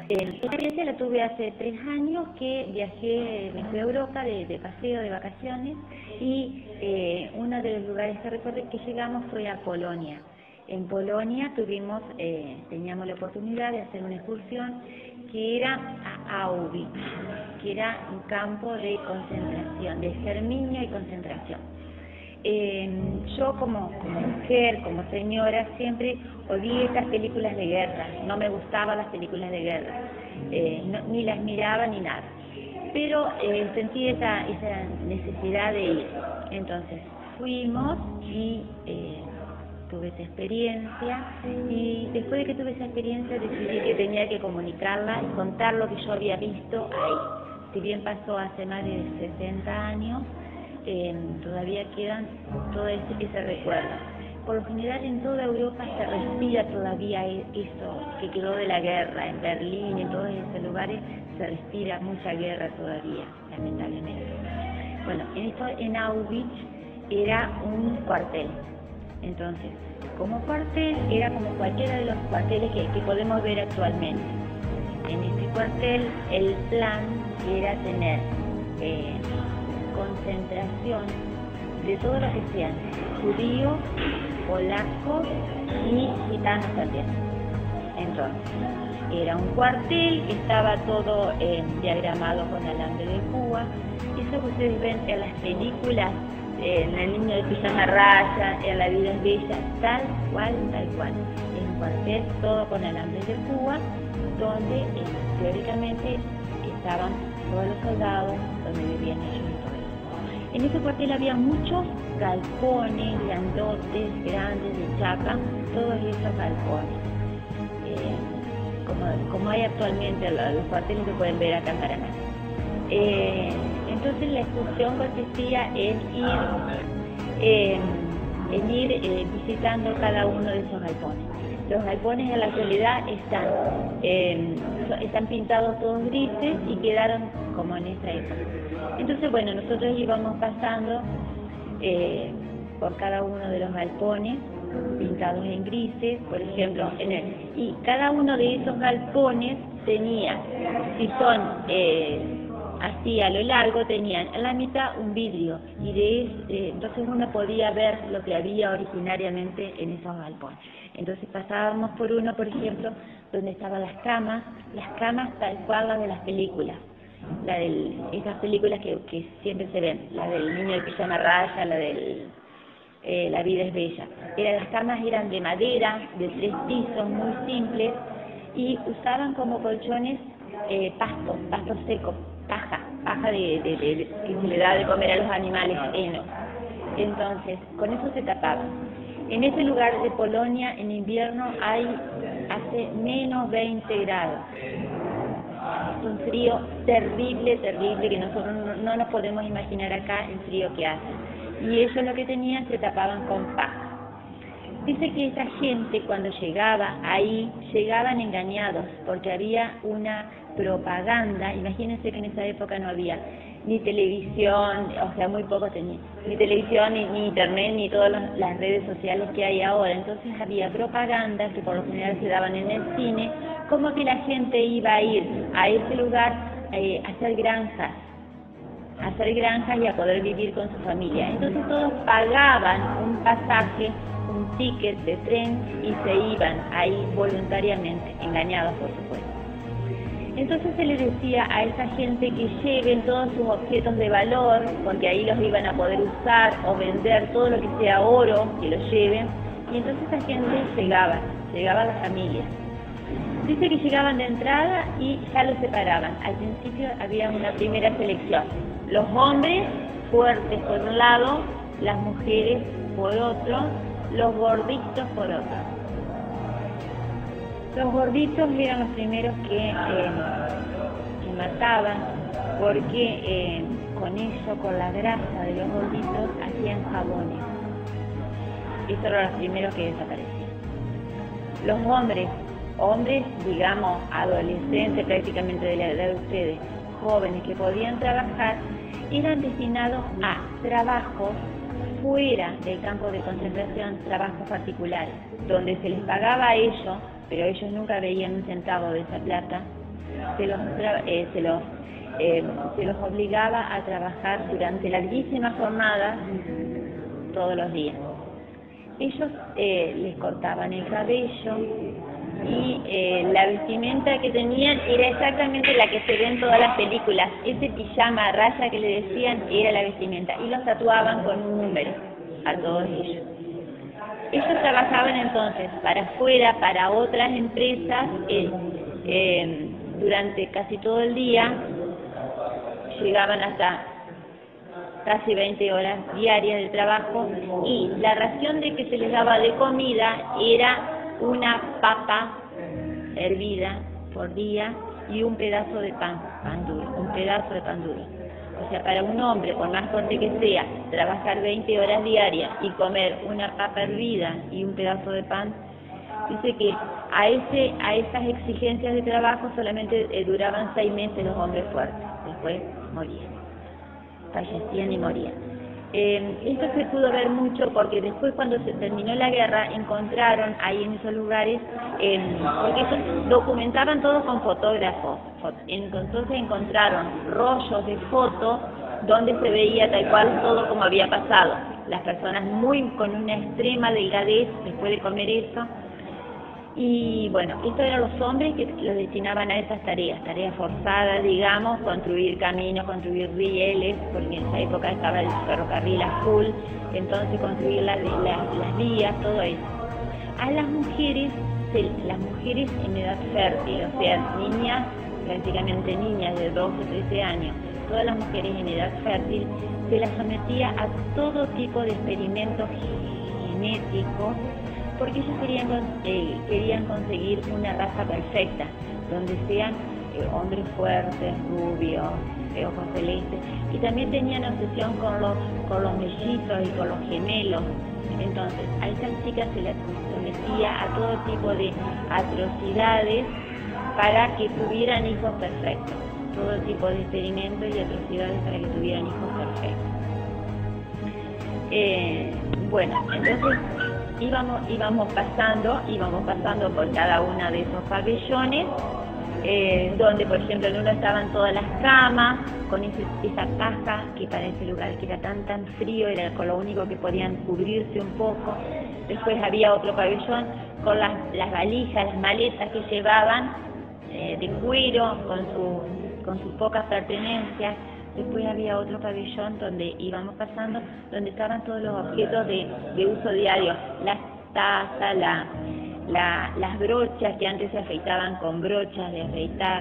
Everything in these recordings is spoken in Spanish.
Esta experiencia la tuve hace 3 años que viajé, me fui a Europa de paseo, de vacaciones, y uno de los lugares que recuerdo que llegamos fue a Polonia. En Polonia teníamos la oportunidad de hacer una excursión que era a Auschwitz, que era un campo de concentración, de exterminio y concentración. Yo como mujer, como señora, siempre odié estas películas de guerra, no me gustaban las películas de guerra, ni las miraba ni nada, pero sentí esa necesidad de ir. Entonces fuimos y tuve esa experiencia, y después de que tuve esa experiencia decidí que tenía que comunicarla y contar lo que yo había visto ahí. Si bien pasó hace más de 60 años, todavía quedan todo ese recuerdo. Por lo general en toda Europa se respira todavía eso que quedó de la guerra. En Berlín, en todos esos lugares se respira mucha guerra todavía, lamentablemente. Bueno, en Auschwitz era un cuartel. Entonces, como cuartel, era como cualquiera de los cuarteles que podemos ver actualmente. En este cuartel el plan era tener concentración de todo lo que sean judíos, polacos y gitanos también. Entonces, era un cuartel que estaba todo diagramado con alambre de púa. Eso que ustedes ven en las películas, en El niño de pijama raya, en La vida es bella, tal cual. En un cuartel todo con alambre de púa, donde teóricamente estaban todos los soldados, donde vivían ellos y todo eso. En ese cuartel había muchos galpones, grandotes, grandes, de chapa, todos esos galpones, como hay actualmente los cuarteles que pueden ver acá en Paraná. Entonces la excursión consistía en ir visitando cada uno de esos galpones. Los galpones en la actualidad están pintados todos grises y quedaron como en esa época. Entonces, bueno, nosotros íbamos pasando por cada uno de los galpones pintados en grises, por ejemplo, y cada uno de esos galpones tenía, si son así a lo largo, tenían en la mitad un vidrio, y entonces uno podía ver lo que había originariamente en esos galpones. Entonces pasábamos por uno, por ejemplo, donde estaban las camas tal cual las de las películas, esas películas que siempre se ven, la del niño de pijama raya, la del La vida es bella. Las camas eran de madera, de 3 pisos, muy simples, y usaban como colchones pasto seco, paja que se le da de comer a los animales, heno. Entonces, con eso se tapaban. En ese lugar de Polonia, en invierno, hace menos 20 grados. Es un frío terrible, que nosotros no nos podemos imaginar acá el frío que hace. Y ellos lo que tenían, se tapaban con paja. Dice que esa gente cuando llegaba ahí, llegaban engañados, porque había una propaganda. Imagínense que en esa época no había ni televisión, o sea, muy poco tenía, ni televisión, ni internet, ni todas las redes sociales que hay ahora. Entonces había propaganda que por lo general se daban en el cine, como que la gente iba a ir a ese lugar a hacer granjas y a poder vivir con su familia. Entonces todos pagaban un pasaje, un ticket de tren, y se iban ahí voluntariamente, engañados por supuesto. Entonces se les decía a esa gente que lleven todos sus objetos de valor, porque ahí los iban a poder usar o vender, todo lo que sea oro, que lo lleven. Y entonces esa gente llegaba a las familias. Dice que llegaban de entrada y ya los separaban. Al principio había una primera selección. Los hombres fuertes por un lado, las mujeres por otro, los gorditos por otro. Los gorditos eran los primeros que mataban, porque con eso, con la grasa de los gorditos, hacían jabones. Esos eran los primeros que desaparecían. Los hombres, digamos, adolescentes prácticamente de la edad de ustedes, jóvenes que podían trabajar, eran destinados a trabajos fuera del campo de concentración, trabajos particulares, donde se les pagaba a ellos, pero ellos nunca veían un centavo de esa plata, se los obligaba a trabajar durante larguísimas jornadas todos los días. Ellos les cortaban el cabello y la vestimenta que tenían era exactamente la que se ve en todas las películas. Ese pijama a raya que le decían era la vestimenta y los tatuaban con un número a todos ellos. Ellos trabajaban entonces para afuera, para otras empresas, durante casi todo el día, llegaban hasta casi 20 horas diarias de trabajo y la ración de que se les daba de comida era una papa hervida por día y un pedazo de pan duro, un pedazo de pan duro. O sea, para un hombre, por más fuerte que sea, trabajar 20 horas diarias y comer una papa hervida y un pedazo de pan, dice que a esas exigencias de trabajo solamente duraban 6 meses los hombres fuertes, después morían, fallecían y morían. Esto se pudo ver mucho porque después, cuando se terminó la guerra, encontraron ahí en esos lugares, porque ellos documentaban todo con fotógrafos, entonces encontraron rollos de fotos donde se veía tal cual todo como había pasado. Las personas con una extrema delgadez después de comer eso. Y bueno, estos eran los hombres que los destinaban a esas tareas forzadas, digamos, construir caminos, construir rieles, porque en esa época estaba el ferrocarril a full, entonces construir las vías, todo eso. A las mujeres en edad fértil, o sea, niñas, prácticamente niñas de 12 o 13 años, todas las mujeres en edad fértil, se las sometía a todo tipo de experimentos genéticos, porque ellos querían conseguir una raza perfecta, donde sean hombres fuertes, rubios, ojos celestes, y también tenían obsesión con los mellizos y con los gemelos. Entonces, a estas chicas se las sometía a todo tipo de atrocidades para que tuvieran hijos perfectos, todo tipo de experimentos y atrocidades para que tuvieran hijos perfectos. Bueno, entonces íbamos pasando por cada una de esos pabellones, donde, por ejemplo, en uno estaban todas las camas, con esa paja que para ese lugar que era tan frío, era con lo único que podían cubrirse un poco. Después había otro pabellón con las valijas, las maletas que llevaban, de cuero, con sus pocas pertenencias. Después había otro pabellón donde íbamos pasando, donde estaban todos los objetos de uso diario, las tazas, las brochas que antes se afeitaban con brochas de afeitar.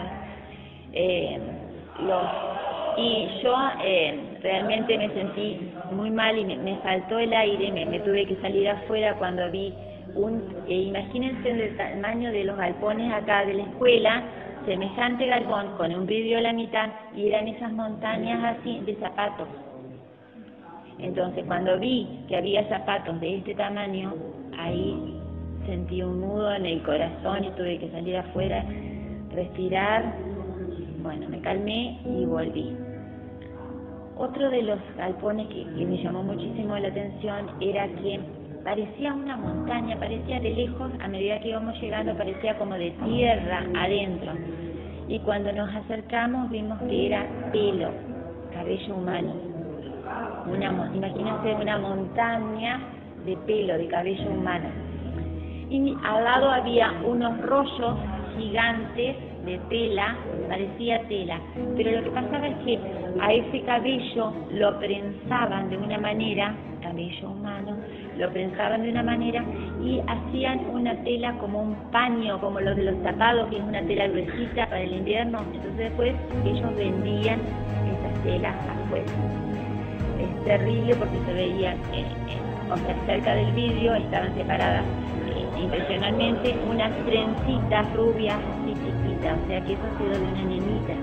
Y yo realmente me sentí muy mal y me faltó el aire, me tuve que salir afuera cuando vi imagínense el tamaño de los galpones acá de la escuela, semejante galpón con un vidrio a la mitad, y eran esas montañas así de zapatos. Entonces, cuando vi que había zapatos de este tamaño, ahí sentí un nudo en el corazón y tuve que salir afuera, respirar. Bueno, me calmé y volví. Otro de los galpones que me llamó muchísimo la atención era que parecía una montaña, parecía de lejos, a medida que íbamos llegando, parecía como de tierra adentro. Y cuando nos acercamos vimos que era pelo, cabello humano. Imagínense una montaña de pelo, de cabello humano. Y al lado había unos rollos gigantes de tela, parecía tela, pero lo que pasaba es que a ese cabello lo prensaban de una manera, cabello humano, lo prensaban de una manera y hacían una tela como un paño, como los de los tapados, que es una tela gruesita para el invierno. Entonces después ellos vendían esas telas afuera. Es terrible porque se veían, o sea, cerca del vidrio estaban separadas intencionalmente unas trencitas rubias así chiquitas, o sea que eso ha sido de una nenita.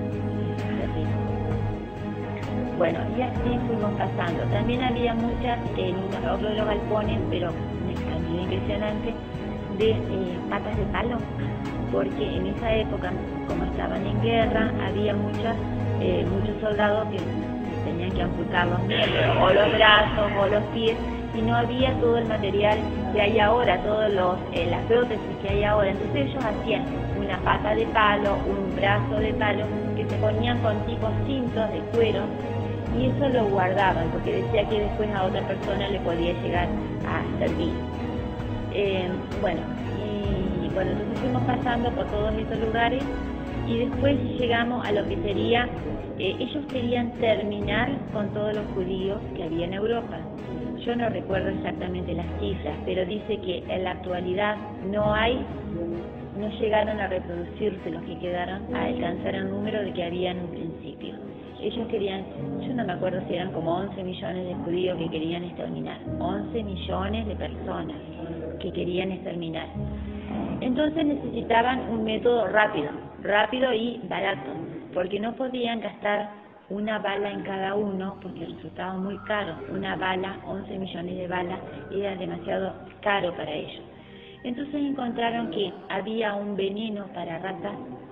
Bueno, y así fuimos pasando. También había muchas, en otro de los galpones, pero también impresionante, de patas de palo, porque en esa época, como estaban en guerra, había muchos soldados que tenían que amputar los miembros, o los brazos, o los pies, y no había todo el material que hay ahora, todas las prótesis que hay ahora. Entonces ellos hacían una pata de palo, un brazo de palo, que se ponían con tipos cintos de cuero, y eso lo guardaban, porque decía que después a otra persona le podía llegar a servir. Bueno, entonces fuimos pasando por todos esos lugares, y después llegamos a lo que sería, ellos querían terminar con todos los judíos que había en Europa. Yo no recuerdo exactamente las cifras, pero dice que en la actualidad no llegaron a reproducirse los que quedaron, a alcanzar el número de que había en un principio. Ellos querían, yo no me acuerdo si eran como 11 millones de judíos que querían exterminar, 11 millones de personas que querían exterminar. Entonces necesitaban un método rápido y barato, porque no podían gastar una bala en cada uno, porque resultaba muy caro. Una bala, 11 millones de balas, era demasiado caro para ellos. Entonces encontraron que había un veneno para ratas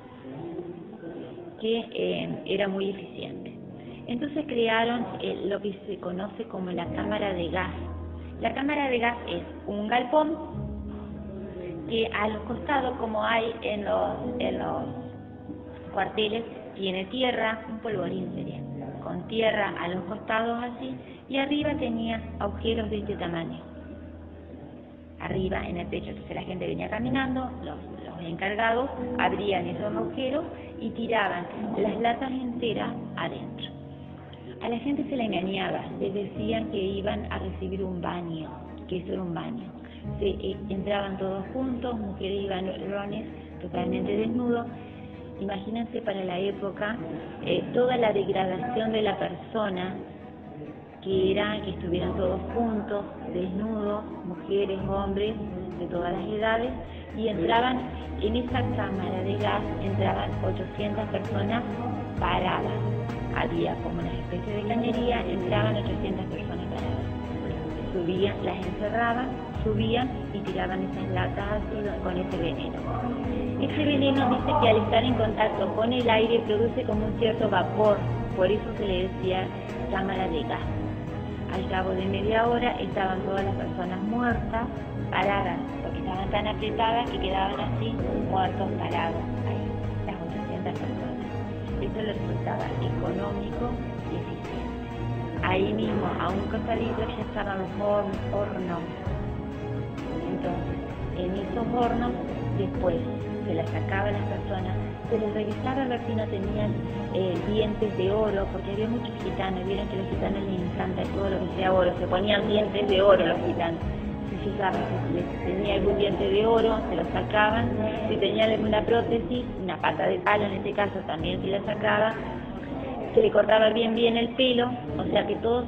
que era muy eficiente. Entonces crearon lo que se conoce como la cámara de gas. La cámara de gas es un galpón que a los costados, como hay en los cuarteles, tiene tierra, un polvorín sería, con tierra a los costados así, y arriba tenía agujeros de este tamaño. Arriba en el techo, entonces la gente venía caminando, los encargados abrían esos agujeros y tiraban las latas enteras adentro. A la gente se la engañaba, les decían que iban a recibir un baño, que eso era un baño. Entraban todos juntos, mujeres y varones totalmente desnudos. Imagínense para la época toda la degradación de la persona, que era que estuvieran todos juntos, desnudos, mujeres, hombres, de todas las edades, y entraban en esa cámara de gas, entraban 800 personas paradas. Había como una especie de cañería, entraban 800 personas paradas. Subían, las encerraban, subían y tiraban esas latas así con ese veneno. Ese veneno dice que al estar en contacto con el aire produce como un cierto vapor, por eso se le decía cámara de gas. Al cabo de media hora estaban todas las personas muertas, paradas, porque estaban tan apretadas que quedaban así, muertos, parados, ahí, las 800 personas. Eso le resultaba económico y eficiente. Ahí mismo, a un costadito, ya estaban los hornos. Entonces, en esos hornos, después se las sacaban las personas, se les revisaba a ver si no tenían dientes de oro, porque había muchos gitanos, vieron que a los gitanos les encanta todo lo que sea oro, se ponían dientes de oro los gitanos. Se fijaban si tenía algún diente de oro, se lo sacaban, si tenían alguna prótesis, una pata de palo en este caso también se la sacaba, se le cortaba bien el pelo, o sea que todo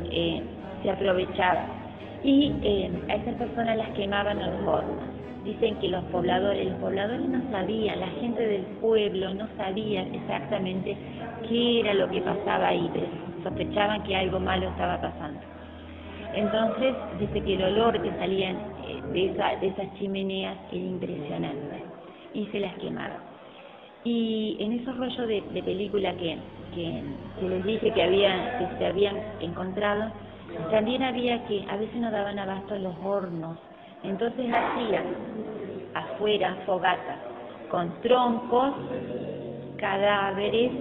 se aprovechaba. Y a esas personas las quemaban en los hornos. Dicen que los pobladores no sabían, la gente del pueblo no sabía exactamente qué era lo que pasaba ahí, pero sospechaban que algo malo estaba pasando. Entonces, dice que el olor que salía de esas chimeneas era impresionante, y se las quemaban. Y en esos rollos de película que les dije que se habían encontrado, también había que a veces no daban abasto los hornos. Entonces hacían afuera fogatas con troncos, cadáveres,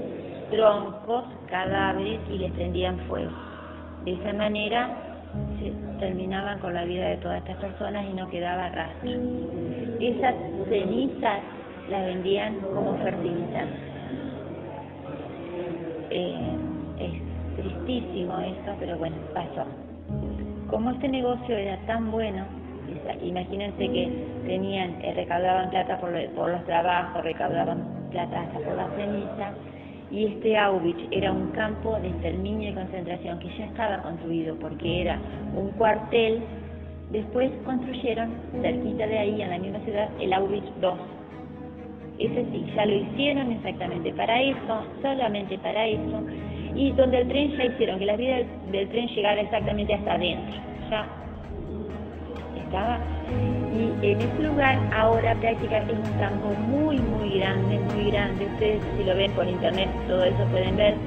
y les prendían fuego. De esa manera se terminaban con la vida de todas estas personas y no quedaba rastro. Esas cenizas las vendían como fertilizantes. Es tristísimo esto, pero bueno, pasó. Como este negocio era tan bueno, imagínense que recaudaban plata por los trabajos, recaudaban plata hasta por la ceniza, y este Auschwitz era un campo de exterminio y concentración que ya estaba construido porque era un cuartel. Después construyeron cerquita de ahí, en la misma ciudad, el Auschwitz II. Ese sí, ya lo hicieron exactamente para eso, solamente para eso, y donde el tren ya hicieron que la vía del tren llegara exactamente hasta adentro, ya estaba. Y en ese lugar ahora prácticamente es un campo muy grande, ustedes si lo ven por internet todo eso pueden ver,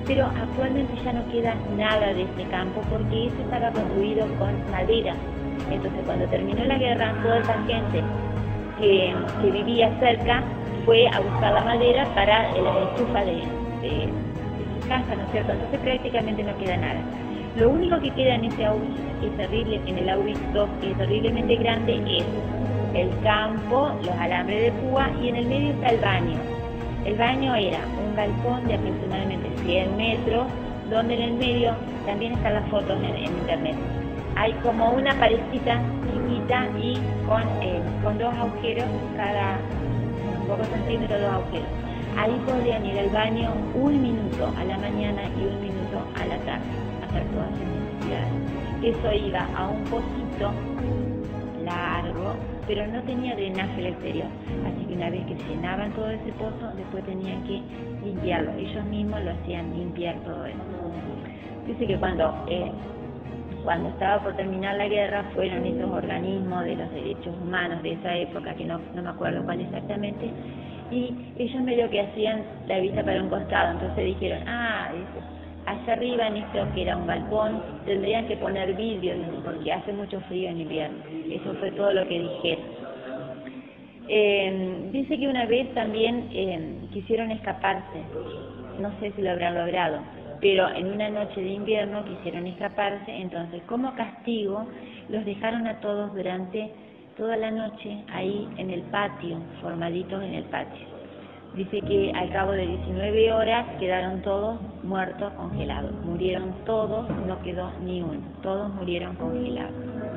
pero actualmente ya no queda nada de ese campo porque eso estaba construido con madera. Entonces cuando terminó la guerra, toda esa gente que vivía cerca fue a buscar la madera para las estufas de su casa, ¿no es cierto? Entonces prácticamente no queda nada. Lo único que queda en ese Auschwitz, que es terrible, en el Auschwitz II, que es terriblemente grande, es el campo, los alambres de púa, y en el medio está el baño. El baño era un galpón de aproximadamente 100 metros, donde en el medio, también están las fotos en internet, hay como una parecita chiquita y con 2 agujeros, cada pocos centímetros, 2 agujeros. Ahí podían ir al baño 1 minuto a la mañana y 1 minuto a la tarde, hacer todas sus necesidades. Eso iba a un pocito largo, pero no tenía drenaje al exterior, así que una vez que llenaban todo ese pozo, después tenían que limpiarlo, ellos mismos lo hacían limpiar todo eso. Dice que cuando estaba por terminar la guerra, fueron esos organismos de los derechos humanos de esa época, que no me acuerdo cuál exactamente, y ellos medio que hacían la vista para un costado, entonces dijeron, allá arriba en esto que era un galpón, tendrían que poner vidrio, porque hace mucho frío en invierno. Eso fue todo lo que dijeron. Dice que una vez también quisieron escaparse, no sé si lo habrán logrado, pero en una noche de invierno quisieron escaparse, entonces como castigo los dejaron a todos durante toda la noche ahí en el patio, formaditos en el patio. Dice que al cabo de 19 horas quedaron todos muertos, congelados. Murieron todos, no quedó ni uno. Todos murieron congelados.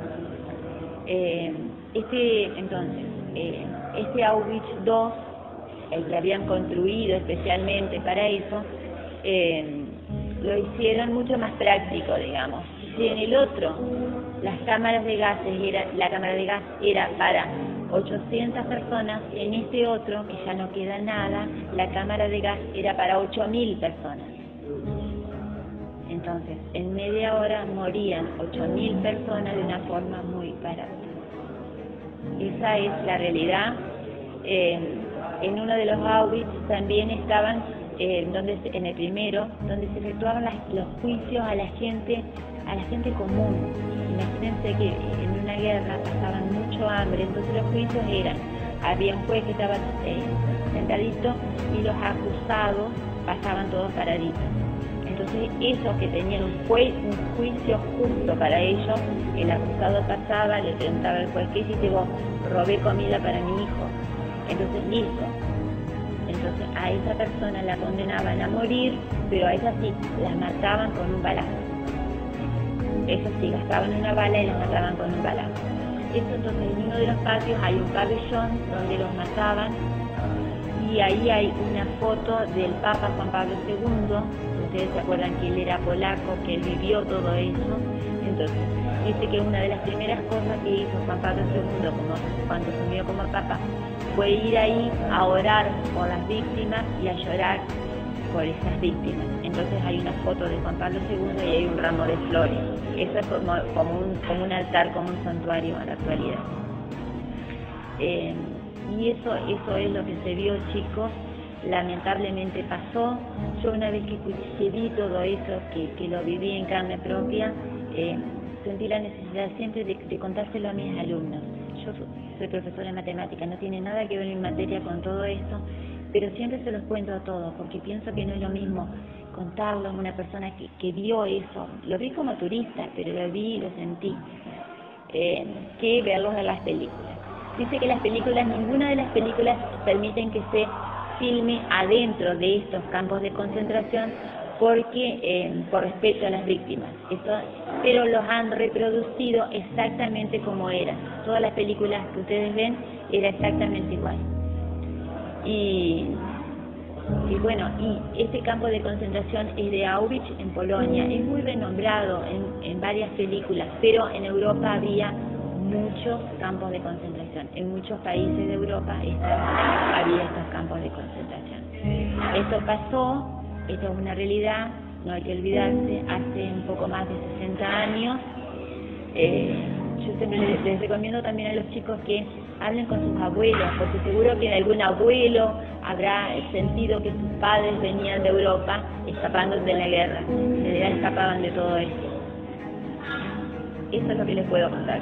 Este Auschwitz II, el que habían construido especialmente para eso, lo hicieron mucho más práctico, digamos. Si en el otro, las cámaras de gases, la cámara de gas era para 800 personas, en este otro, que ya no queda nada, la cámara de gas era para 8.000 personas. Entonces, en media hora morían 8.000 personas de una forma muy barata. Esa es la realidad. En uno de los Auschwitz también estaban, en el primero, donde se efectuaban los juicios a la gente común. Imagínense que en una guerra pasaban mucho hambre, entonces los juicios había un juez que estaba sentadito y los acusados pasaban todos paraditos. Entonces esos que tenían un juicio justo para ellos, el acusado pasaba, le preguntaba al juez, ¿qué hiciste vos? Robé comida para mi hijo. Entonces listo. Entonces a esa persona la condenaban a morir, pero a esa sí, las mataban con un balazo. Eso sí, gastaban una bala y las mataban con un balazo. Entonces en uno de los patios hay un pabellón donde los mataban y ahí hay una foto del Papa Juan Pablo II. Ustedes se acuerdan que él era polaco, que él vivió todo eso. Entonces dice que una de las primeras cosas que hizo Juan Pablo II cuando asumió como Papa fue ir ahí a orar por las víctimas y a llorar por esas víctimas. Entonces hay una foto de Juan Pablo II y hay un ramo de flores. Eso es como un altar, como un santuario a la actualidad. Y eso es lo que se vio, chicos. Lamentablemente pasó. Yo una vez que vi todo eso, que lo viví en carne propia, sentí la necesidad siempre de contárselo a mis alumnos. Yo soy profesora de matemáticas, no tiene nada que ver mi materia con todo esto, pero siempre se los cuento a todos, porque pienso que no es lo mismo contarlo a una persona que vio eso. Lo vi como turista, pero lo vi y lo sentí, que verlos en las películas. Dice que ninguna de las películas permiten que se filme adentro de estos campos de concentración porque por respeto a las víctimas. Pero los han reproducido exactamente como eran. Todas las películas que ustedes ven era exactamente igual. Y bueno, y este campo de concentración es de Auschwitz en Polonia. Es muy renombrado en varias películas, pero en Europa había muchos campos de concentración. En muchos países de Europa había estos campos de concentración. Esto pasó. Esto es una realidad, no hay que olvidarse, hace un poco más de 60 años. Yo siempre les recomiendo también a los chicos que hablen con sus abuelos, porque seguro que algún abuelo, habrá sentido que sus padres venían de Europa escapándose de la guerra, en realidad escapaban de todo esto. Eso es lo que les puedo contar.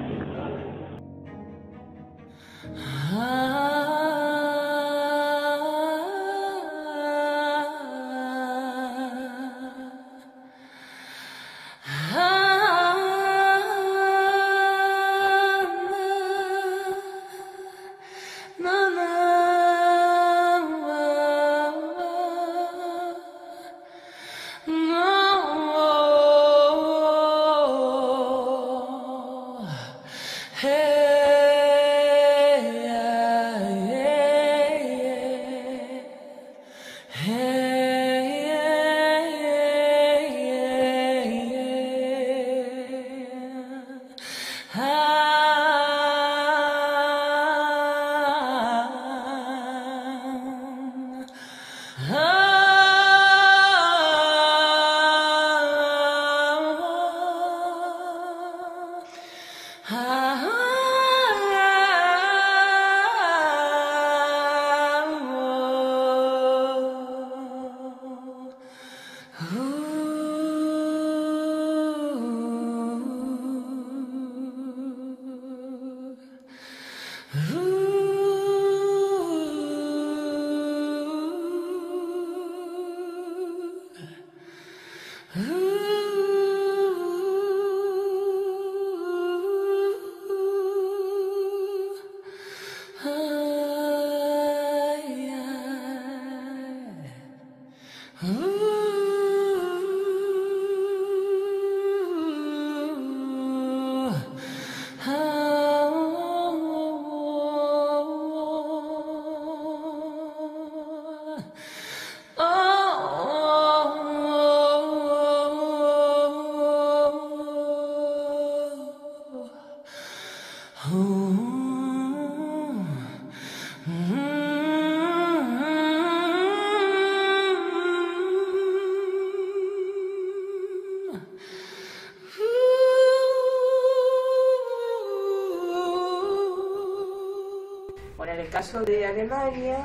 Bueno, en el caso de Alemania,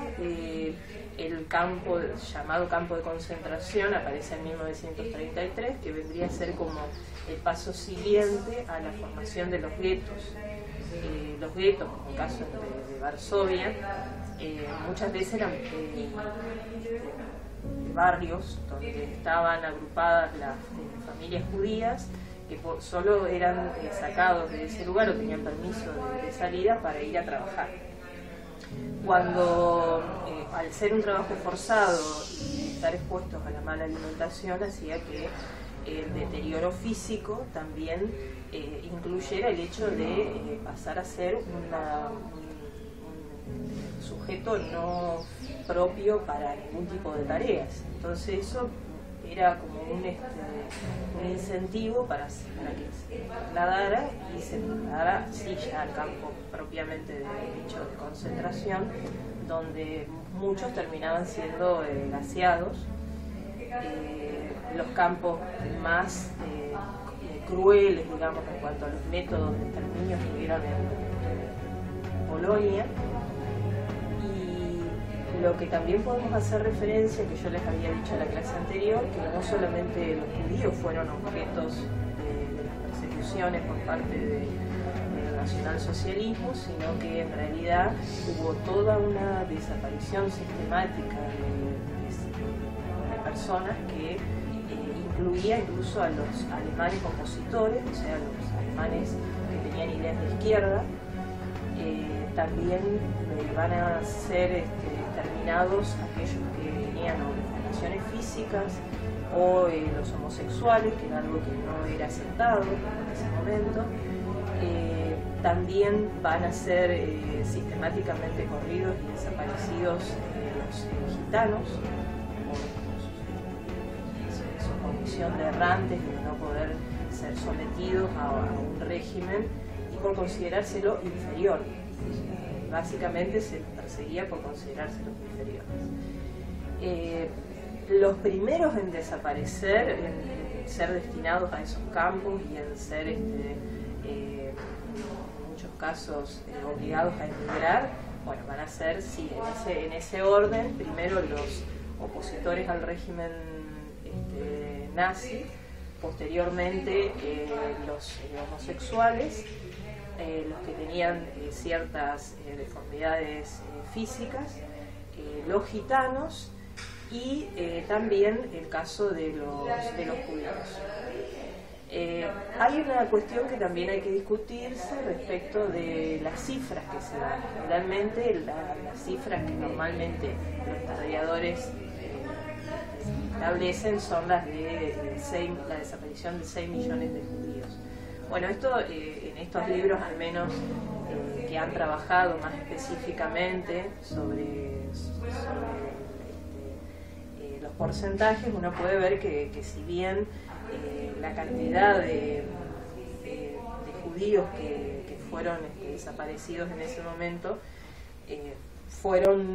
el campo llamado campo de concentración aparece en 1933, que vendría a ser como el paso siguiente a la formación de los guetos. Los guetos, como el caso de Varsovia, muchas veces eran barrios donde estaban agrupadas las familias judías que solo eran sacados de ese lugar o tenían permiso de salida para ir a trabajar. Cuando, al ser un trabajo forzado y estar expuestos a la mala alimentación, hacía que el deterioro físico también incluyera el hecho de pasar a ser un sujeto no propio para ningún tipo de tareas. Entonces eso era como un incentivo para que se trasladara y se trasladara sí ya al campo propiamente dicho de concentración, donde muchos terminaban siendo gaseados. Los campos más crueles, digamos, en cuanto a los métodos de exterminio que hubieron en Polonia. Lo que también podemos hacer referencia, que yo les había dicho en la clase anterior, que no solamente los judíos fueron objetos de las persecuciones por parte del nacionalsocialismo, sino que en realidad hubo toda una desaparición sistemática de personas que incluía incluso a los alemanes opositores, o sea, los alemanes que tenían ideas de izquierda. También van a ser exterminados aquellos que tenían malformaciones físicas o los homosexuales, que era algo que no era aceptado en ese momento. También van a ser sistemáticamente corridos y desaparecidos los gitanos, su condición de errantes y de no poder ser sometidos a un régimen y por considerárselo inferior. Básicamente se perseguía por considerárselos inferiores. Los primeros en desaparecer, en ser destinados a esos campos y en ser, en muchos casos, obligados a emigrar, bueno, van a ser, sí, en ese orden, primero los opositores al régimen nazi, posteriormente los homosexuales, los que tenían ciertas deformidades físicas, los gitanos y también el caso de los judíos. Hay una cuestión que también hay que discutirse respecto de las cifras que se dan. Generalmente las cifras que normalmente los historiadores establecen son las de la desaparición de 6 millones de judíos. Bueno, esto en estos libros, al menos que han trabajado más específicamente sobre los porcentajes, uno puede ver que si bien la cantidad de judíos que fueron desaparecidos en ese momento fueron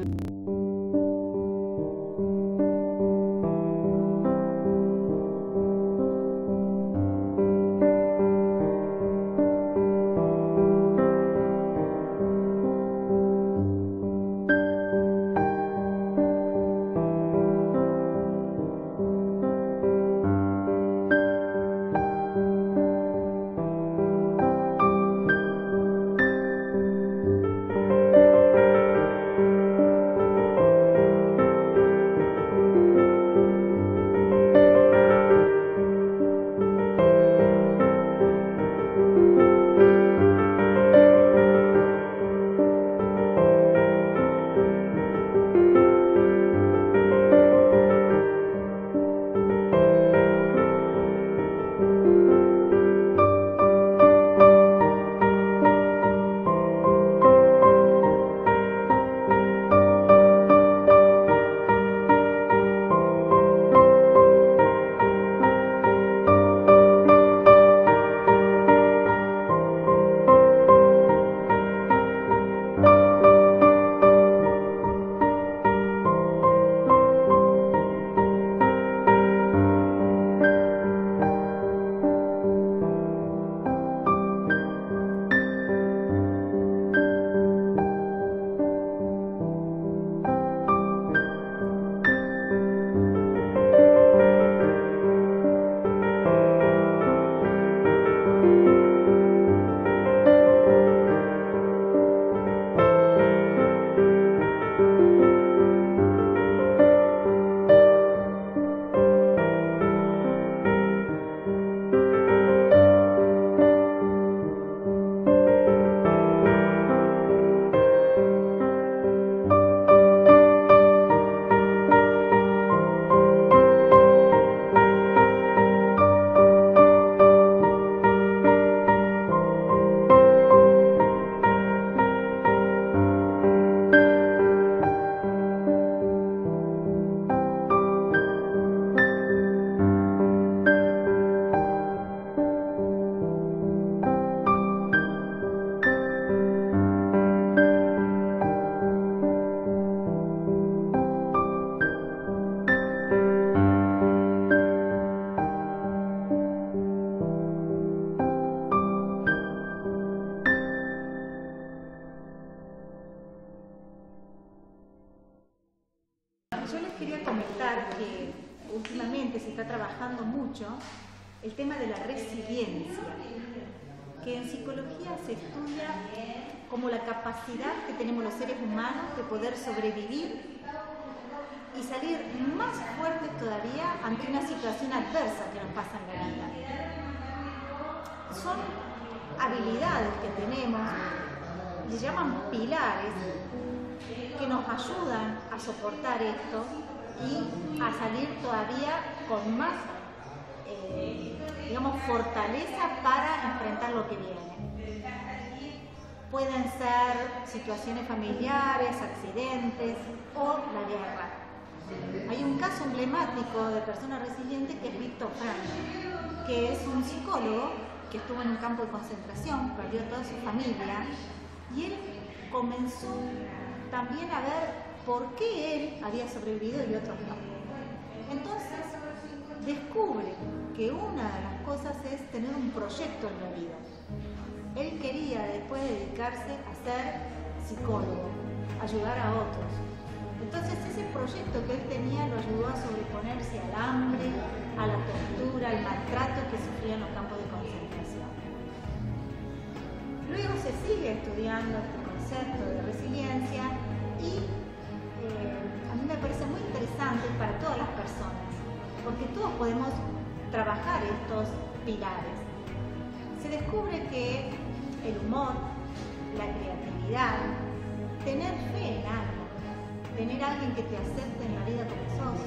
Yo les quería comentar que últimamente se está trabajando mucho el tema de la resiliencia, que en psicología se estudia como la capacidad que tenemos los seres humanos de poder sobrevivir y salir más fuertes todavía ante una situación adversa que nos pasa en la vida. Son habilidades que tenemos, se llaman pilares, que nos ayudan a soportar esto y a salir todavía con más, digamos, fortaleza para enfrentar lo que viene. Pueden ser situaciones familiares, accidentes o la guerra. Hay un caso emblemático de persona resiliente que es Viktor Frankl, que es un psicólogo que estuvo en un campo de concentración, perdió toda su familia y él comenzó también a ver por qué él había sobrevivido y otros no. Entonces descubre que una de las cosas es tener un proyecto en la vida. Él quería después dedicarse a ser psicólogo ayudar a otros. Entonces ese proyecto que él tenía lo ayudó a sobreponerse al hambre, a la tortura, al maltrato que sufría en los campos de concentración. Luego se sigue estudiando este concepto de resiliencia y a mí me parece muy interesante para todas las personas, porque todos podemos trabajar estos pilares. Se descubre que el humor, la creatividad, tener fe en algo, tener a alguien que te acepte en la vida como sos,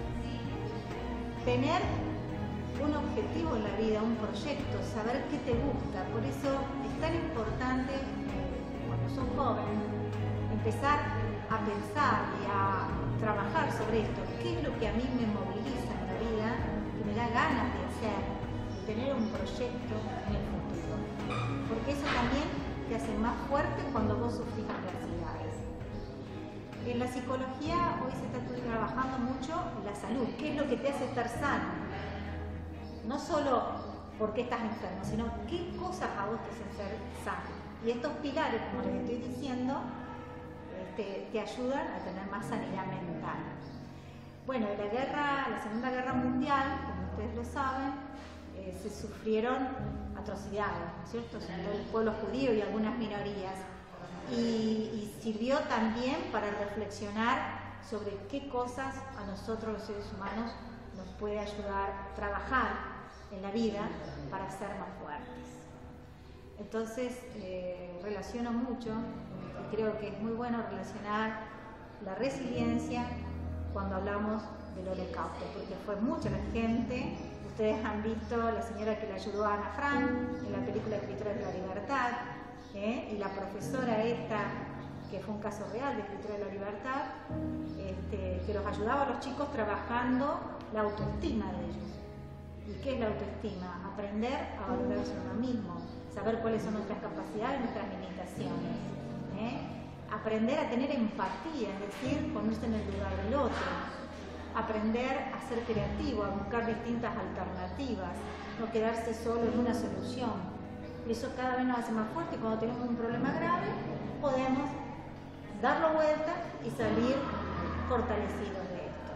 tener un objetivo en la vida, un proyecto, saber qué te gusta. Por eso es tan importante, cuando sos joven, empezar a pensar y a trabajar sobre esto. ¿Qué es lo que a mí me moviliza en la vida, que me da ganas de hacer, de tener un proyecto en el futuro? Porque eso también te hace más fuerte cuando vos sufrís adversidades. En la psicología hoy se está trabajando mucho la salud. ¿Qué es lo que te hace estar sano? No solo porque estás enfermo, sino qué cosas a vos te hacen ser sano. Y estos pilares, como les estoy diciendo, te ayudan a tener más sanidad mental. Bueno, la Segunda Guerra Mundial, como ustedes lo saben, se sufrieron atrocidades, ¿no es cierto? Sobre todo el pueblo judío y algunas minorías. Y sirvió también para reflexionar sobre qué cosas a nosotros los seres humanos nos puede ayudar a trabajar en la vida para ser más fuertes. Entonces relaciono mucho y creo que es muy bueno relacionar la resiliencia cuando hablamos del Holocausto, porque fue mucha la gente. Ustedes han visto la señora que le ayudó a Ana Frank en la película Escritores de la Libertad, y la profesora esta, que fue un caso real de Escritores de la Libertad, que los ayudaba a los chicos trabajando la autoestima de ellos. ¿Y qué es la autoestima? Aprender a valorarse a uno mismo, saber cuáles son nuestras capacidades, nuestras limitaciones. Aprender a tener empatía, es decir, ponerse en el lugar del otro. Aprender a ser creativo, a buscar distintas alternativas, no quedarse solo en una solución. Eso cada vez nos hace más fuerte y cuando tenemos un problema grave podemos darlo vuelta y salir fortalecidos de esto.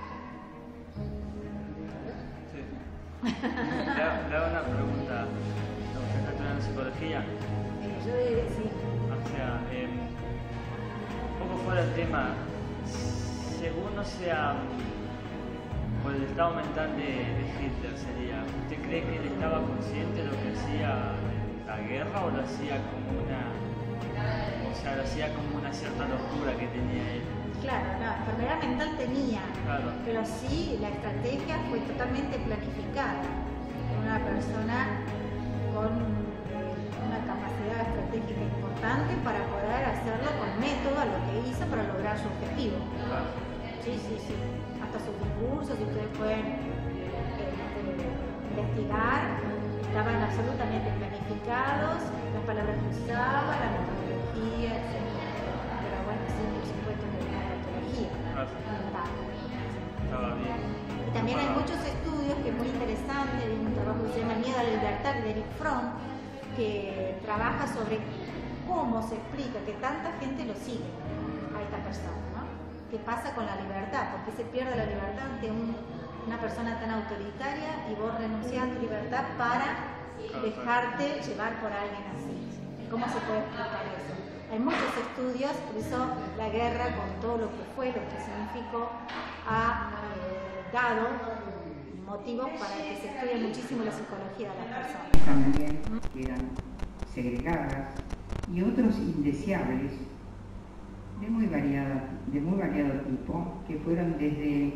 Sí. Le hago una pregunta. ¿Usted está estudiando psicología? Yo diría sí. O sea, un poco fuera del tema, según no sea por el estado mental de Hitler sería, ¿usted cree que él estaba consciente de lo que hacía la guerra o lo hacía como una cierta locura que tenía él? Claro, la enfermedad mental tenía, claro, pero sí la estrategia fue totalmente planificada. Una persona con una capacidad estratégica importante para poder hacerlo con método a lo que hizo para lograr su objetivo. Claro. Sí. Hasta sus discursos, si ustedes pueden investigar, estaban absolutamente planificados, las palabras que usaba, la metodología, etc. Pero bueno, sí, por supuesto, de la metodología mental. Estaba bien. Y también hay muchos estudios que es muy interesante, hay un trabajo que se llama El miedo a la libertad de Eric Fromm, que trabaja sobre cómo se explica que tanta gente lo sigue a esta persona, ¿no? ¿Qué pasa con la libertad? ¿Por qué se pierde la libertad ante una persona tan autoritaria y vos renunciás a tu libertad para dejarte llevar por alguien así? ¿Cómo se puede explicar eso? Hay muchos estudios, por eso la guerra, con todo lo que fue, lo que significó, ha dado motivos para que se estudie muchísimo la psicología de las personas. También eran segregadas y otros indeseables de muy variado tipo, que fueron desde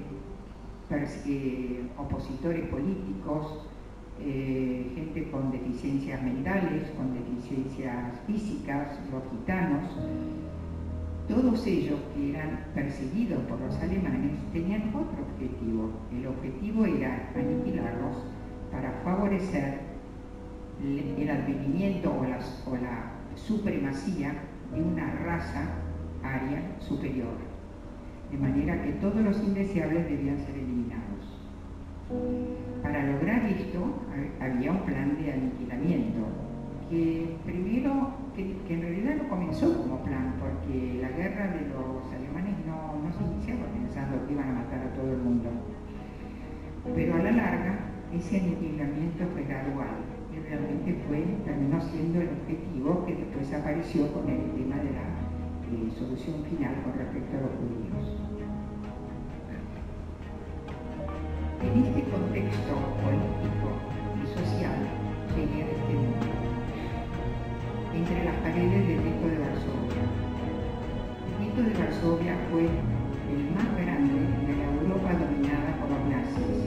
opositores políticos, gente con deficiencias mentales, con deficiencias físicas, los gitanos. Todos ellos que eran perseguidos por los alemanes tenían otro objetivo. El objetivo era aniquilarlos para favorecer el advenimiento o la supremacía de una raza aria superior, de manera que todos los indeseables debían ser eliminados. Para lograr esto había un plan de aniquilamiento que primero, que en realidad no comenzó como plan, porque la guerra de los alemanes no se iniciaba pensando que iban a matar a todo el mundo. Pero a la larga, ese aniquilamiento fue gradual y realmente terminó siendo el objetivo que después apareció con el tema de la solución final con respecto a los judíos. En este contexto político y social llegué a este mundo, entre las paredes del gueto de Varsovia. El gueto de Varsovia fue el más grande de la Europa dominada por los nazis.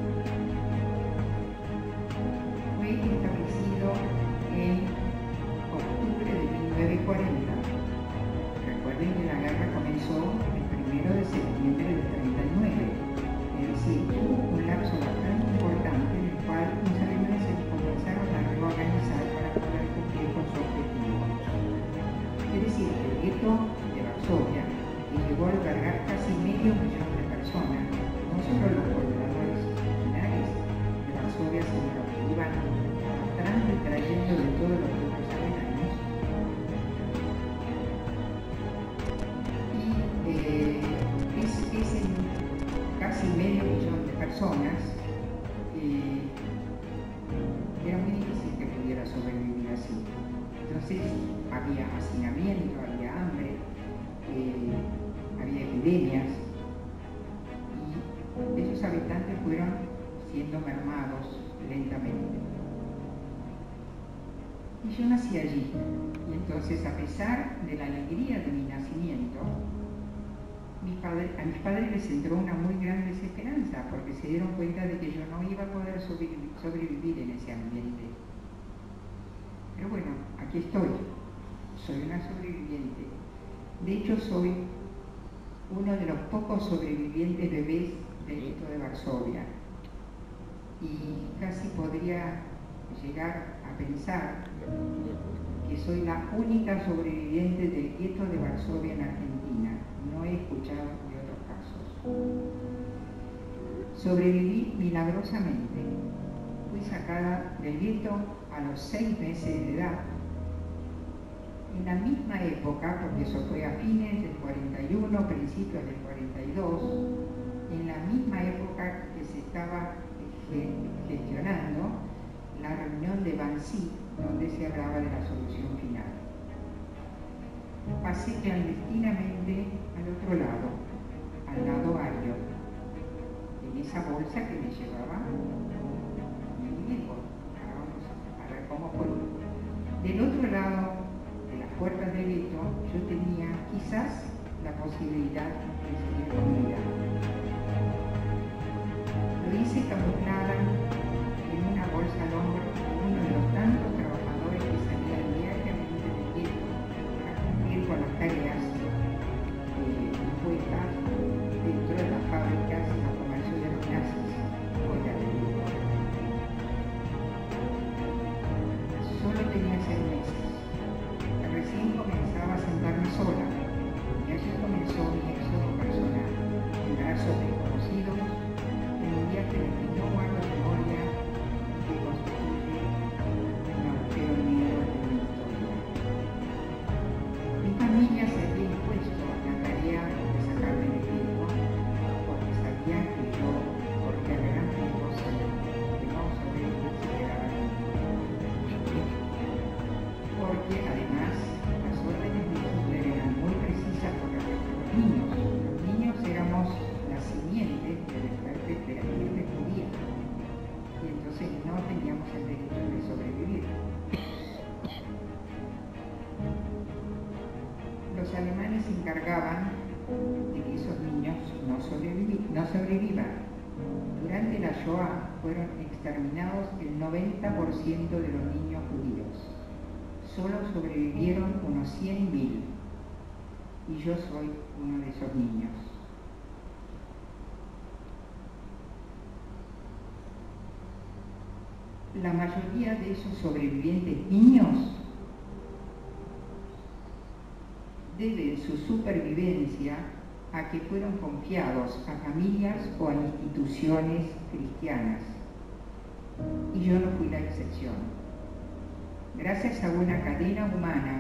Fue establecido en octubre de 1940. Recuerden que la guerra comenzó el 1 de septiembre del 39. Es decir, hubo un lapso bastante importante en el cual los alemanes se comenzaron a reorganizar para poder cumplir con su objetivo. Es decir, que el gueto de Varsovia, que llegó a albergar casi medio millón de personas, no solo los pobladores originales de Varsovia, sino los que iban arrastrando y trayendo de todos los grupos alemanes, y ese casi medio millón de personas, era muy difícil que pudiera sobrevivir así. Entonces había hacinamiento, había hambre, había epidemias, y esos habitantes fueron siendo mermados lentamente. Y yo nací allí, y entonces, a pesar de la alegría de mi nacimiento, a mis padres les entró una muy gran desesperanza, porque se dieron cuenta de que yo no iba a poder sobrevivir en ese ambiente. Pero bueno, aquí estoy, soy una sobreviviente. De hecho, soy uno de los pocos sobrevivientes bebés del gueto de Varsovia, y casi podría llegar a pensar que soy la única sobreviviente del gueto de Varsovia en Argentina. No he escuchado de otros casos. Sobreviví milagrosamente. Fui sacada del gueto a los 6 meses de edad. En la misma época, porque eso fue a fines del 41, principios del 42, en la misma época que se estaba gestionando la reunión de Wannsee, donde se hablaba de la solución final. Pasé clandestinamente al otro lado, al lado ario, en esa bolsa que me llevaba mi viejo. Ahora vamos a ver cómo fue. Del otro lado de las puertas del gueto, yo tenía quizás la posibilidad de seguir con mi vida. Lo hice camuflada en una bolsa al hombro de uno de los tantos trabajadores que salían diariamente del gueto para cumplir con las tareas impuestas dentro de las fábricas y los comercios de los nazis fuera del gueto. Solo tenía 6 meses. Recién comenzaba a sentarme sola, y allí comenzó mi éxodo personal, en brazos desconocidos, en un viaje del que no guardo memoria, que constituye un agujero negro de mi historia. Mi familia se había impuesto la tarea de sacarme del gueto, porque sabían que yo corría gran riesgo de no sobrevivir si llegaba a mí. Porque además las órdenes de Hitler eran muy precisas con respecto a los niños. Los niños éramos la simiente de la estirpe judía, y entonces no teníamos el derecho de sobrevivir. Los alemanes se encargaban de que esos niños no sobrevivan. Durante la Shoah fueron exterminados el 90% de los niños judíos. Solo sobrevivieron unos 100.000, y yo soy uno de esos niños. La mayoría de esos sobrevivientes niños deben su supervivencia a que fueron confiados a familias o a instituciones cristianas, y yo no fui la excepción. Gracias a una cadena humana,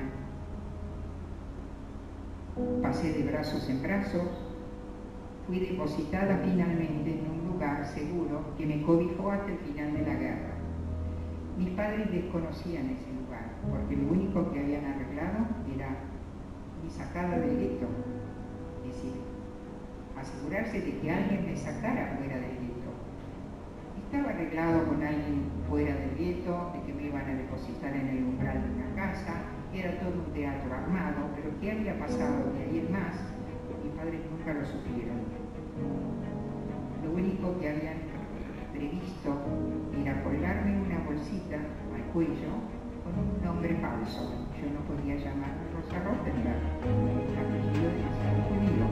pasé de brazos en brazos, fui depositada finalmente en un lugar seguro que me cobijó hasta el final de la guerra. Mis padres desconocían ese lugar, porque lo único que habían arreglado era mi sacada del gueto, es decir, asegurarse de que alguien me sacara fuera del gueto. Estaba arreglado con alguien fuera del gueto, de que me iban a depositar en el umbral de una casa, era todo un teatro armado, pero ¿qué había pasado de ahí en más? Mis padres nunca lo supieron. Lo único que habían previsto era colgarme una bolsita al cuello con un nombre falso. Yo no podía llamarme Rosa Rottenberg, un apellido demasiado judío.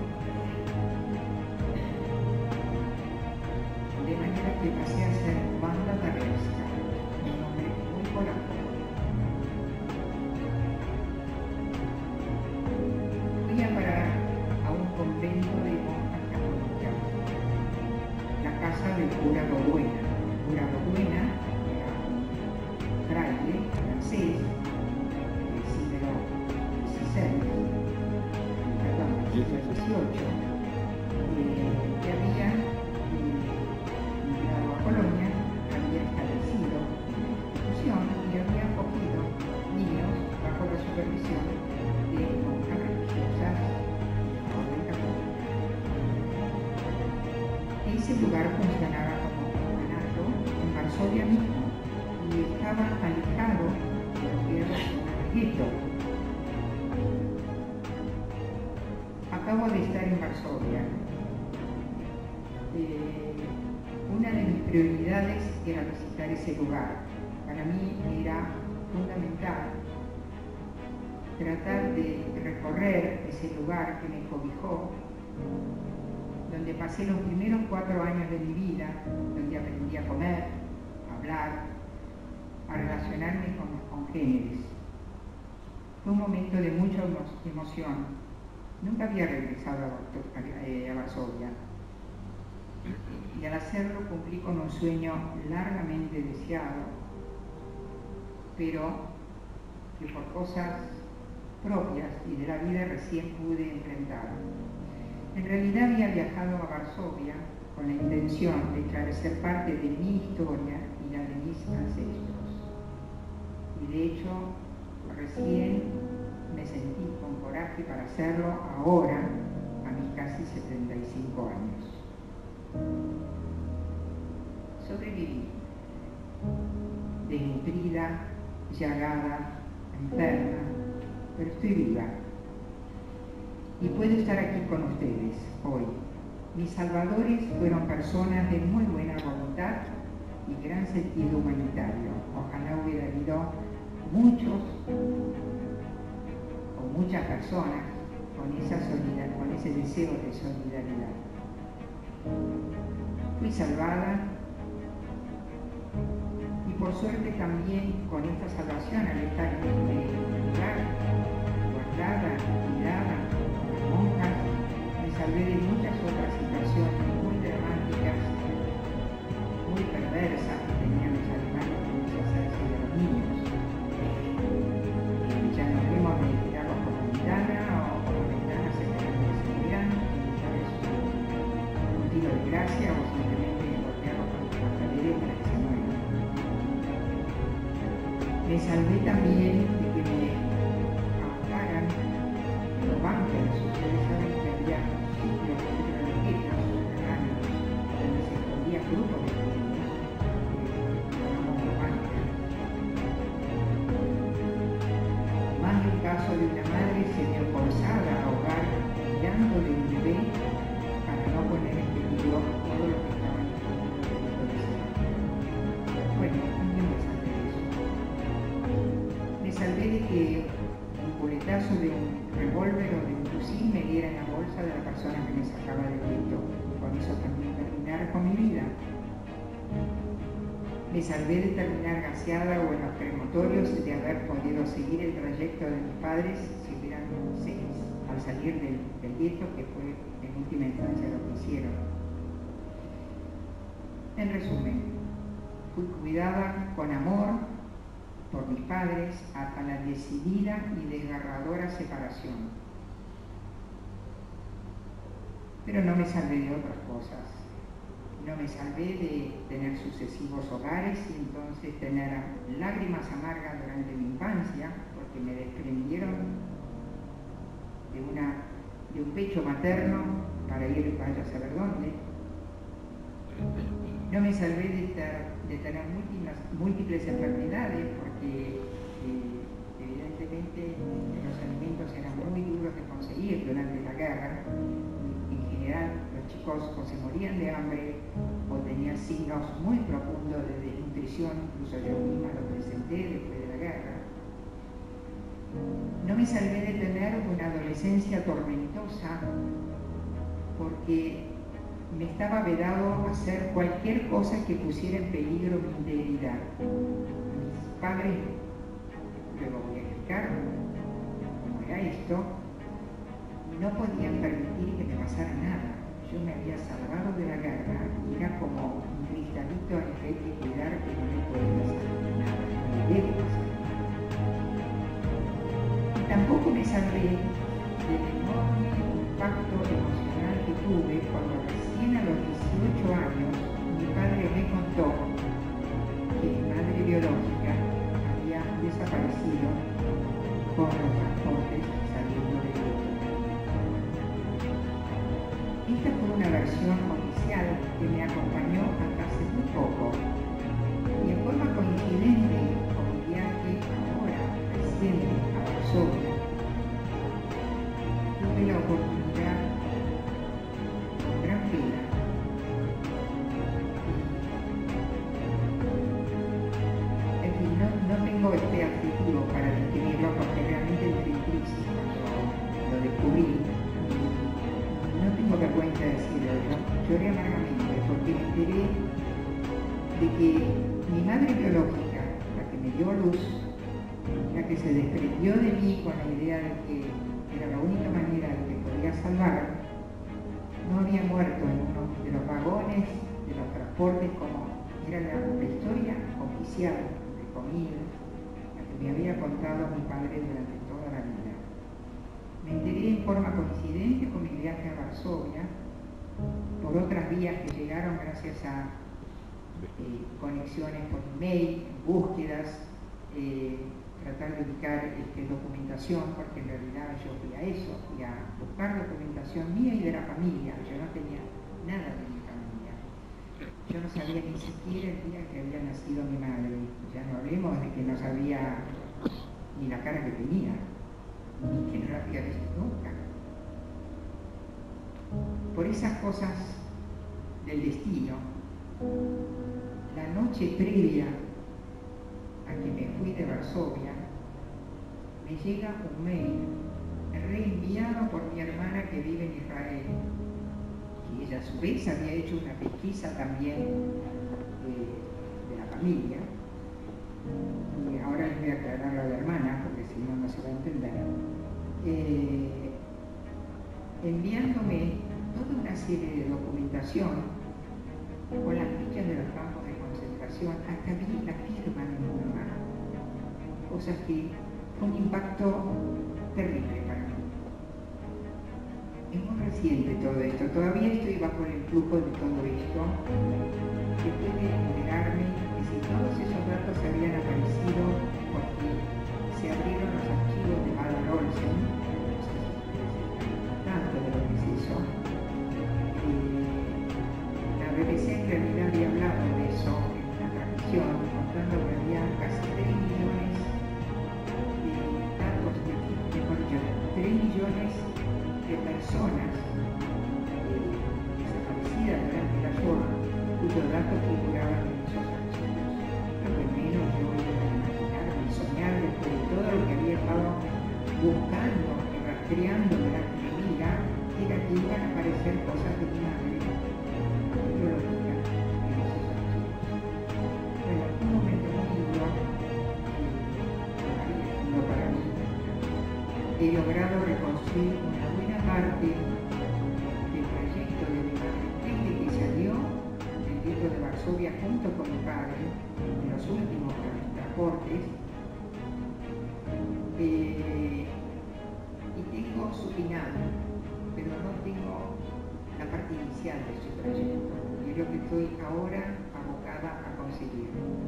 De manera que pasé a ser Wanda Darewska, un nombre muy polaco. Fui a parar a un convento de monjas católicas, la casa del cura Boduena. El cura Boduena era un fraile francés del siglo XVI, perdón, del siglo XVIII, que había migrado a Polonia, había establecido una institución y había acogido niños bajo la supervisión de monjas religiosas de la orden católica. Ese lugar funcionaba como un orfanato en Varsovia mismo y estaba alejado de lo que era la zona del gueto. Acabo de estar en Varsovia. Una de mis prioridades era visitar ese lugar. Para mí era fundamental tratar de recorrer ese lugar que me cobijó, donde pasé los primeros 4 años de mi vida, donde aprendí a comer, a hablar, a relacionarme con los congéneres. Fue un momento de mucha emoción. Nunca había regresado a Varsovia. Y al hacerlo cumplí con un sueño largamente deseado, pero que por cosas propias y de la vida recién pude enfrentar. En realidad había viajado a Varsovia con la intención de esclarecer parte de mi historia y la de mis ancestros. Y de hecho, recién me sentí con coraje para hacerlo ahora, a mis casi 75 años. Sobreviví, desnutrida, llagada, enferma, pero estoy viva. Y puedo estar aquí con ustedes hoy. Mis salvadores fueron personas de muy buena voluntad y gran sentido humanitario. Ojalá hubiera habido muchos o muchas personas con ese deseo de solidaridad. Fui salvada y por suerte también con esta salvación, al estar en este lugar, guardada, cuidada, con las monjas, me salvé de muchas otras situaciones muy dramáticas, muy perversas que tenían los alemanes que hacerse de los niños. Ya no vemos de tirarlos por la ventana o por las ventanas esperando que se murieran, un tiro de gracia o simplemente golpearlos con la escalera para que se mueran. Me salvé también de que me ahogaran en los bunkers. Ustedes saben que había sitios dentro de los guetos subterráneos donde se escondían grupos de judíos, llamamos los bunkers. Más de un caso de una madre se vio forzada a ahogar tirando de un bebé para no poner en peligro todo lo que estaban a punto de ser. Bueno, también me salvé de eso. Me salvé de que un coletazo de un revólver o de un fusil me diera en la bolsa de la persona que me sacaba del gueto, y con eso también terminar con mi vida. Me salvé de terminar gaseada o en los crematorios, de haber podido seguir el trayecto de mis padres si hubieran al salir del gueto, que fue en última instancia lo que hicieron. En resumen, fui cuidada con amor por mis padres hasta la decidida y desgarradora separación. Pero no me salvé de otras cosas. No me salvé de tener sucesivos hogares y entonces tener lágrimas amargas durante mi infancia, porque me desprendieron de un pecho materno para ir vaya a saber dónde. No me salvé de tener múltiples enfermedades, porque evidentemente los alimentos eran muy duros de conseguir durante la guerra. En general los chicos o se morían de hambre o tenían signos muy profundos de desnutrición, incluso yo misma lo presenté después de la guerra. No me salvé de tener una adolescencia tormentosa porque me estaba vedado hacer cualquier cosa que pusiera en peligro mi integridad. Mis padres, luego voy a explicar cómo era esto, no podían permitir que me pasara nada. Yo me había salvado de la guerra y era como un cristalito al que hay que cuidar, que no me puede pasar nada, no me debe pasar nada. Y tampoco me salvé del enorme impacto emocional que tuve cuando recién a los 18 años mi padre me contó que mi madre biológica había desaparecido con los transportes saliendo de Europa. Esta fue una versión oficial que me acompañó hasta hace muy poco y en forma coincidente con mi viaje ahora reciente a Varsovia tuve la oportunidad con gran pena en fin, no tengo este adjetivo para describirlo porque realmente entré en crisis cuando lo descubrí. No tengo vergüenza de decirlo, lloré amargamente porque me enteré de que mi madre biológica, la que me dio a luz, la que se desprendió de mí con la idea de que era la única manera de que podía salvar, no había muerto en uno de los vagones de los transportes como era la historia oficial, de comida, la que me había contado mi padre durante toda la vida. Me enteré en forma coincidente con mi viaje a Varsovia, por otras vías que llegaron gracias a conexiones por email, búsquedas, tratar de ubicar documentación, porque en realidad yo fui a eso, fui a buscar documentación mía y de la familia. Yo no tenía nada de mi familia. Yo no sabía ni siquiera el día que había nacido mi madre. Ya no hablemos de que no sabía ni la cara que tenía, ni que no la había visto nunca. Por esas cosas del destino, la noche previa a que me fui de Varsovia, me llega un mail reenviado por mi hermana que vive en Israel, y ella a su vez había hecho una pesquisa también de la familia, y ahora les voy a aclarar lo de hermana, porque si no, no se va a entender, enviándome toda una serie de documentación con las fichas de los campos de concentración, hasta vi la firma de mi mamá, cosas que fue un impacto terrible para mí. Es muy reciente todo esto, todavía estoy bajo el influjo de todo esto, que puede enterarme que si todos esos datos habían aparecido porque se abrieron los archivos de Adal Olsen, tanto de lo que es eso, la BBC en realidad había hablado de eso en una transmisión, contando que había casi 3 millones de datos, mejor dicho, 3 millones de personas desaparecidas durante la Shoah, cuyos datos figuraban en esos archivos. Lo que menos yo iba a imaginar ni soñar después de todo lo que había estado buscando y rastreando durante mi vida, era que iban a aparecer cosas de mi madre biológica en esos archivos. Bueno, un momento muy duro, para mí, he logrado reconstruir una buena parte del trayecto de mi madre desde que salió del gueto de Varsovia junto con mi padre en los últimos transportes inicial de su trayecto, y es lo que estoy ahora abocada a conseguir.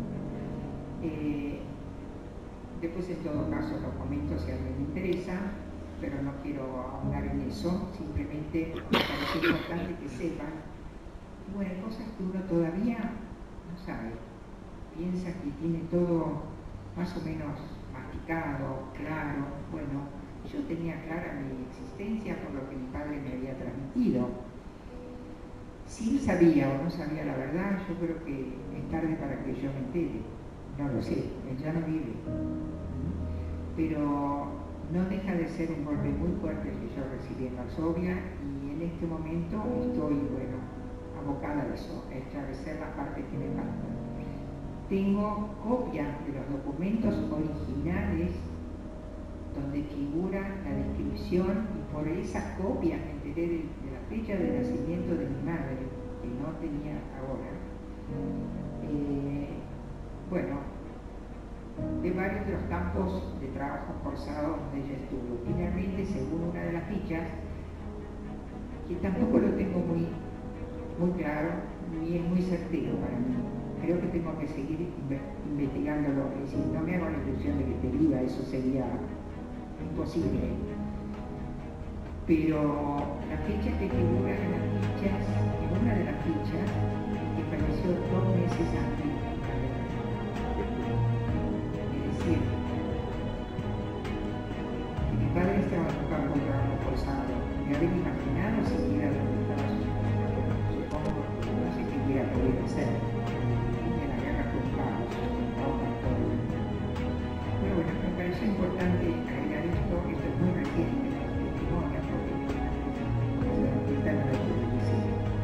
Después, en todo caso, lo comento si a alguien le interesa, pero no quiero ahondar en eso, simplemente me parece importante que sepan, bueno, hay cosas que uno todavía no sabe, piensa que tiene todo más o menos masticado, claro. Bueno, yo tenía clara mi existencia por lo que mi padre me había transmitido. Si él sabía o no sabía la verdad, yo creo que es tarde para que yo me entere. No lo sé, él ya no vive. Pero no deja de ser un golpe muy fuerte el que yo recibí en Varsovia, y en este momento estoy, bueno, abocada a eso, a esclarecer las partes que me faltan. Tengo copias de los documentos originales donde figura la descripción, y por esas copias me enteré de la fecha de nacimiento de mi madre, que no tenía ahora. Bueno, de varios de los campos de trabajo forzado donde ella estuvo. Finalmente, según una de las fichas, que tampoco lo tengo muy claro, ni es muy certero para mí. Creo que tengo que seguir investigándolo, es decir, no me hago la ilusión de que esté viva, eso sería imposible. Pero la fecha que figura en las fichas, en una de las fichas, que falleció 2 meses antes de la guerra. Es decir, que mi padre estaba en un campo de trabajo forzado. Me había imaginado siquiera dónde estaba su casa, supongo que no sé qué hubiera podido hacer. De la guerra con caos, para todo el mundo. Pero bueno, me pareció importante agregar esto es muy reciente, el testimonio, porque se dan cuenta de lo que dice.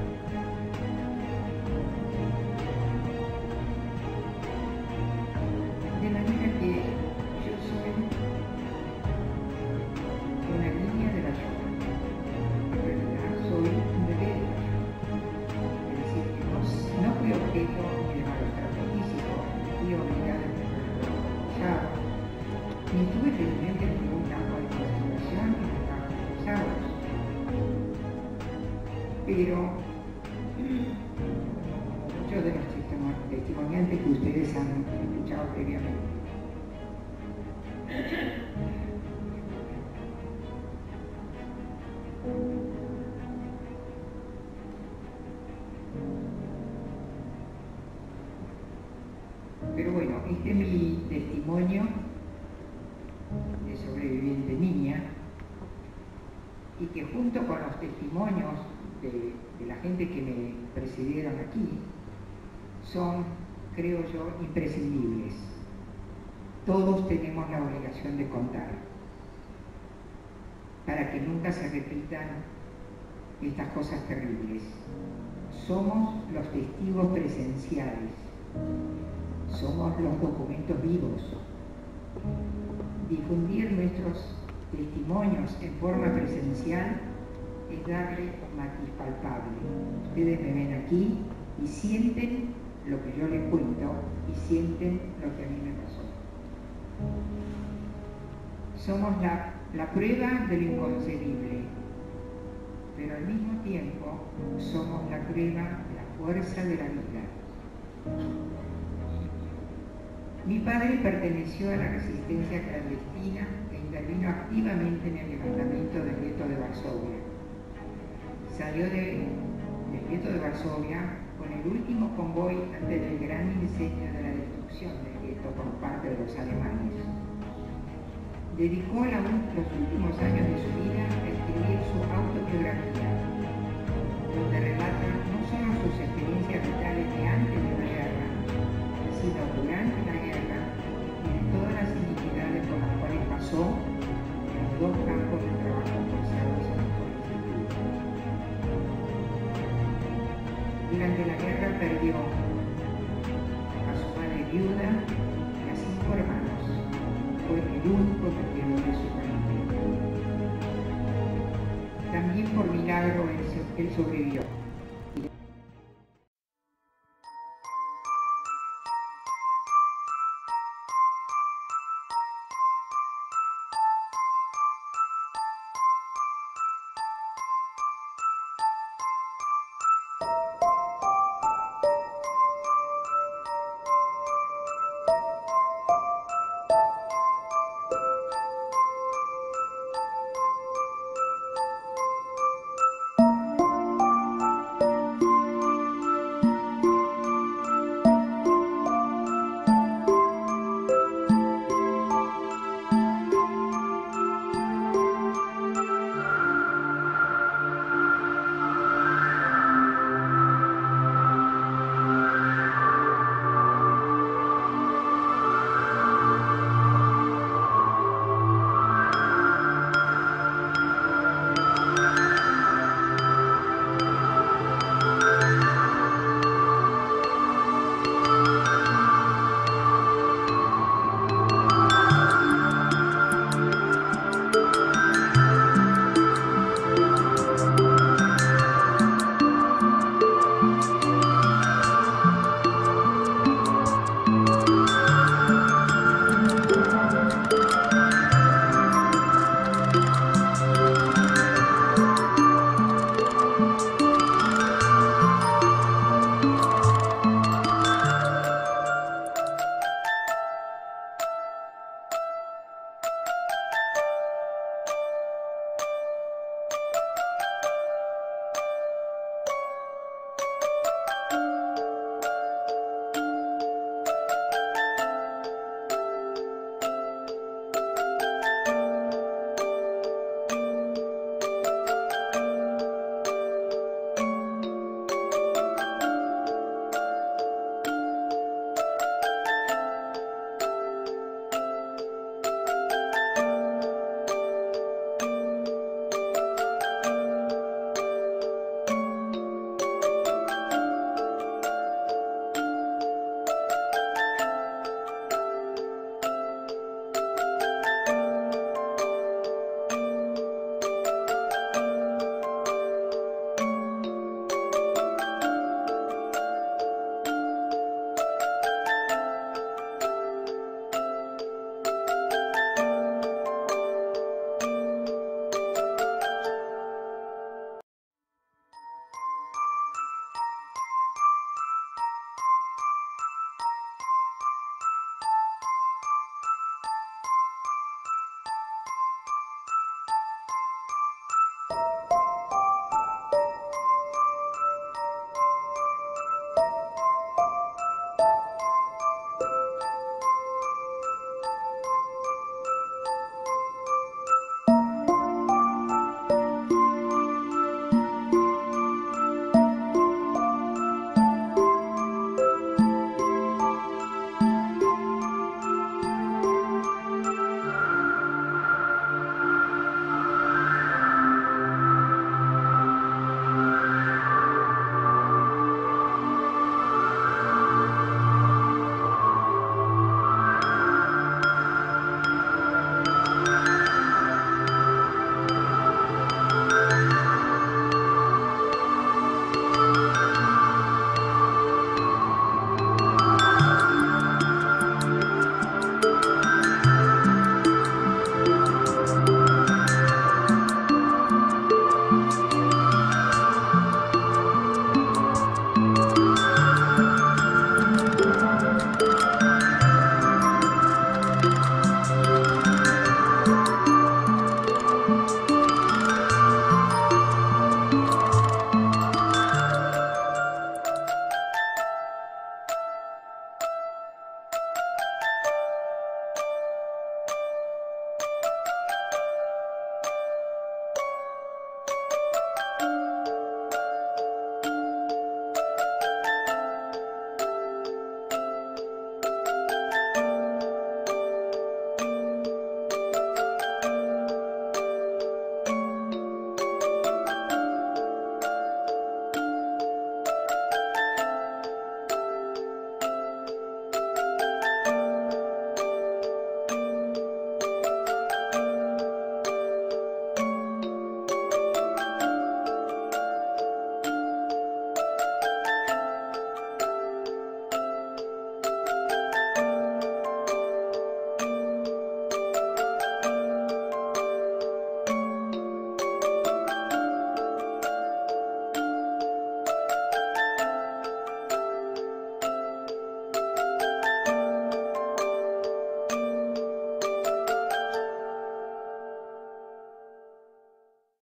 De manera que yo soy una niña de la Shoah. En realidad soy un bebé de la Shoah. Es decir, que no fui objeto ni de malos tratos físicos, ni fui obligada a estar ni tuve felizmente ningún campo de concentración ni de trabajos forzados. Pero muchos de los testimoniantes que ustedes han escuchado previamente pero bueno, este es mi testimonio de sobreviviente niña, y que junto con los testimonios de la gente que me precedieron aquí son, creo yo, imprescindibles. Todos tenemos la obligación de contar para que nunca se repitan estas cosas terribles. Somos los testigos presenciales, somos los documentos vivos. Difundir nuestros testimonios en forma presencial es darle un matiz palpable. Ustedes me ven aquí y sienten lo que yo les cuento y sienten lo que a mí me pasó. Somos la prueba de lo inconcebible, pero al mismo tiempo somos la prueba de la fuerza de la vida. Mi padre perteneció a la resistencia clandestina e intervino activamente en el levantamiento del gueto de Varsovia. Salió del gueto de Varsovia con el último convoy antes del gran incendio de la destrucción del gueto por parte de los alemanes. Dedicó los últimos años de su vida a escribir su autobiografía, donde relata no solo sus experiencias vitales de antes de la guerra, sino durante la guerra y de todas las iniquidades por las cuales pasó en los 2 campos de trabajo forzados en los cuales estuvo. Durante la guerra perdió a su madre viuda y a 5 hermanos. Fue el único que quedó de su familia. También por milagro él sobrevivió. Thank you.